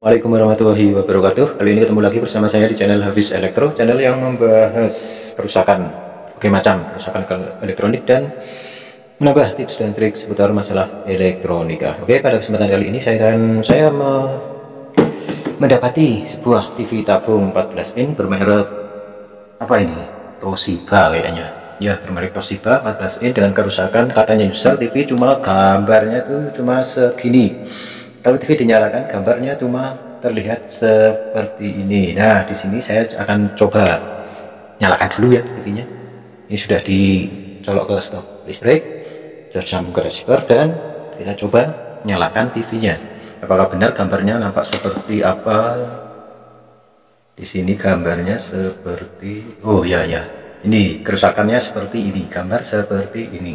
Waalaikumsalam warahmatullahi wabarakatuh. Kali ini ketemu lagi bersama saya di channel Hafiz Elektro, channel yang membahas kerusakan, berbagai macam kerusakan elektronik dan menambah tips dan trik seputar masalah elektronika. Oke, pada kesempatan kali ini saya mendapati sebuah TV tabung 14 in bermerek apa ini? Toshiba kayaknya. Ya, bermerek Toshiba 14 in dengan kerusakan, katanya user TV cuma gambarnya tuh cuma segini. Kalau TV dinyalakan, gambarnya cuma terlihat seperti ini. Nah, di sini saya akan coba nyalakan dulu ya TV-nya. Ini sudah dicolok ke stop listrik, sudah disambung ke receiver, dan kita coba nyalakan TV-nya. Apakah benar gambarnya nampak seperti apa? Di sini gambarnya seperti, oh ya ya, ini kerusakannya seperti ini, gambar seperti ini.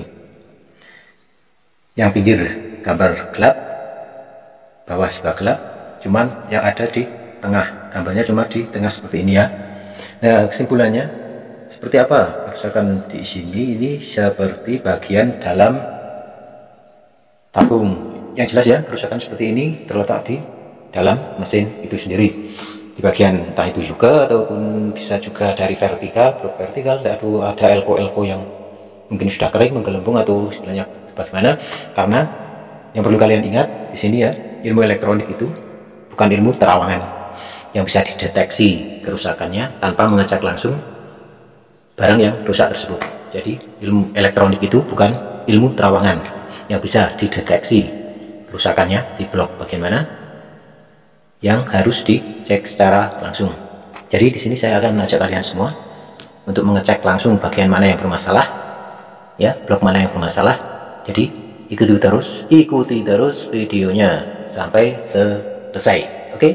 Yang pinggir gambar gelap, bawah juga gelap, cuman yang ada di tengah, gambarnya cuma di tengah seperti ini ya. Nah, kesimpulannya seperti apa kerusakan di sini? Ini seperti bagian dalam tabung. Yang jelas ya, kerusakan seperti ini terletak di dalam mesin itu sendiri, di bagian entah itu juga ataupun bisa juga dari vertikal, blok vertikal. Ada elko-elko yang mungkin sudah kering, menggelembung, atau istilahnya bagaimana. Karena yang perlu kalian ingat di sini ya, ilmu elektronik itu bukan ilmu terawangan yang bisa dideteksi kerusakannya tanpa mengecek langsung barang yang rusak tersebut. Jadi ilmu elektronik itu bukan ilmu terawangan yang bisa dideteksi kerusakannya di blok bagaimana, yang harus dicek secara langsung. Jadi di sini saya akan mengajak kalian semua untuk mengecek langsung bagian mana yang bermasalah, ya, blok mana yang bermasalah. Jadi ikuti terus videonya sampai selesai. Oke?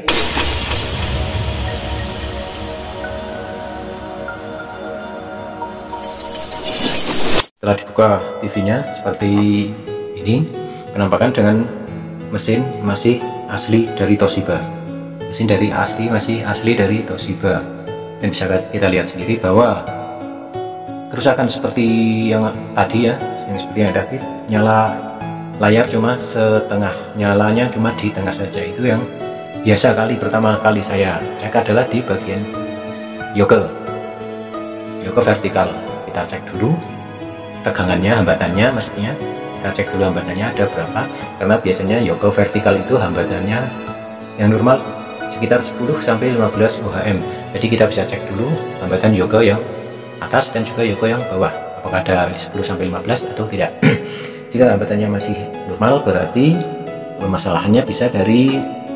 Setelah dibuka TV-nya seperti ini, penampakan dengan mesin masih asli dari Toshiba. Mesin masih asli dari Toshiba. Dan bisa kita lihat sendiri bahwa kerusakan seperti yang tadi ya, yang seperti yang tadi, nyala layar cuma setengah, nyalanya cuma di tengah saja. Itu yang biasa pertama kali saya cek adalah di bagian yoke vertikal. Kita cek dulu tegangannya, hambatannya, maksudnya kita cek dulu hambatannya ada berapa, karena biasanya yoke vertikal itu hambatannya yang normal sekitar 10 sampai 15 ohm. Jadi kita bisa cek dulu hambatan yoke yang atas dan juga yoke yang bawah, apakah ada 10 sampai 15 atau tidak. Jika hambatannya masih normal, berarti permasalahannya bisa dari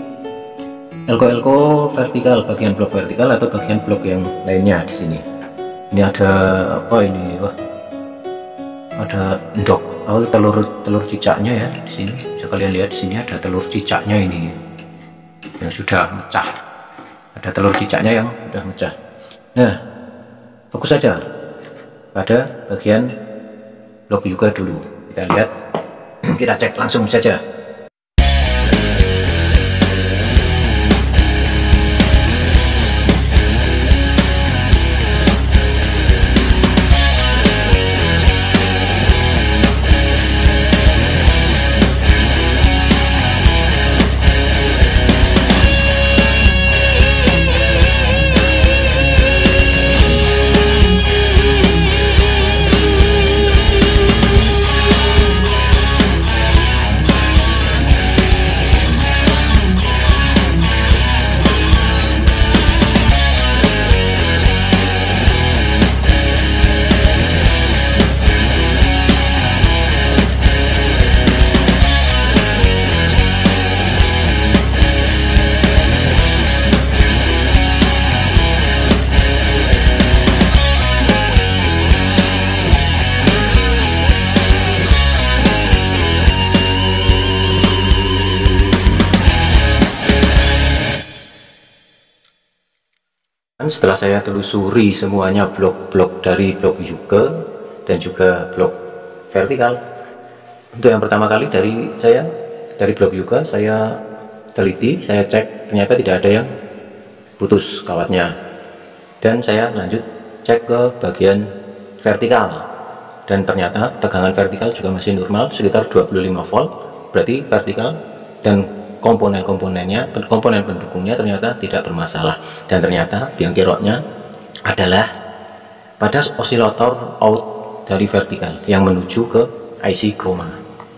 elko vertikal, bagian blok vertikal atau bagian blok yang lainnya. Di sini ini ada apa ini? Wah, ada endok, telur cicaknya ya. Di sini bisa kalian lihat, di sini ada telur cicaknya ini yang sudah mecah. Ada telur cicaknya yang sudah mecah. Nah, fokus saja pada bagian blok juga dulu. Kita lihat, kita cek langsung saja. Setelah saya telusuri semuanya, blok-blok dari blok yoke dan juga blok vertikal, untuk yang pertama kali dari blok yoke saya teliti, saya cek, ternyata tidak ada yang putus kawatnya. Dan saya lanjut cek ke bagian vertikal, dan ternyata tegangan vertikal juga masih normal sekitar 25 volt. Berarti vertikal dan komponen-komponennya, komponen pendukungnya ternyata tidak bermasalah, dan ternyata biang keroknya adalah pada osilator out dari vertikal yang menuju ke IC chroma.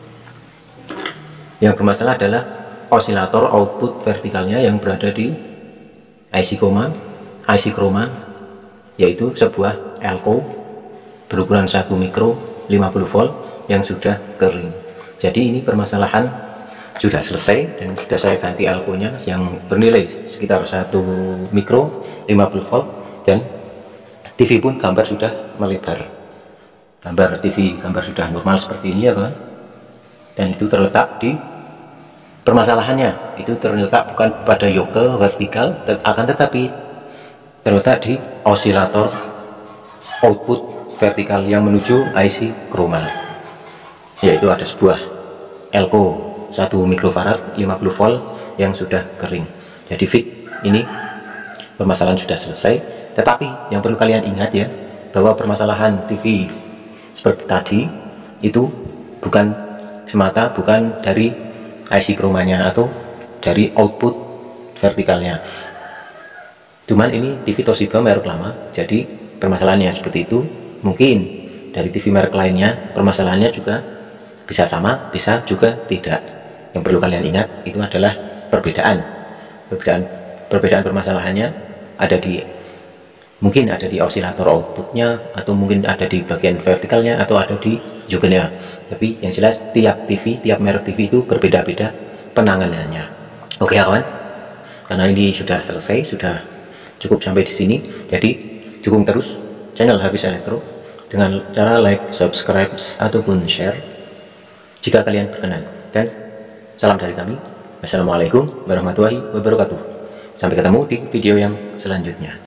Yang bermasalah adalah osilator output vertikalnya yang berada di IC chroma, yaitu sebuah elko berukuran 1 mikro 50 volt yang sudah kering. Jadi ini permasalahan sudah selesai dan sudah saya ganti elko-nya yang bernilai sekitar 1 mikro 50 volt, dan TV pun gambar sudah melebar. Gambar TV sudah normal seperti ini ya kawan. Dan itu terletak di permasalahannya, itu terletak bukan pada yoke vertikal, akan tetapi terletak di osilator output vertikal yang menuju IC chroma, yaitu ada sebuah elko 1 mikrofarad 50 volt yang sudah kering. Jadi fix ini permasalahan sudah selesai. Tetapi yang perlu kalian ingat ya, bahwa permasalahan TV seperti tadi itu bukan semata bukan dari IC chromanya atau dari output vertikalnya. Cuman ini TV Toshiba merek lama, jadi permasalahannya seperti itu. Mungkin dari TV merek lainnya permasalahannya juga bisa sama, bisa juga tidak. Yang perlu kalian ingat itu adalah perbedaan permasalahannya ada di, mungkin ada di osilator outputnya, atau mungkin ada di bagian vertikalnya, atau ada di jokenya. Tapi yang jelas tiap merek TV itu berbeda-beda penanganannya. Oke ya kawan, karena ini sudah selesai, sudah cukup sampai di sini. Jadi dukung terus channel Hafiz Elektro dengan cara like, subscribe, ataupun share jika kalian berkenan. Dan salam dari kami. Wassalamualaikum warahmatullahi wabarakatuh. Sampai ketemu di video yang selanjutnya.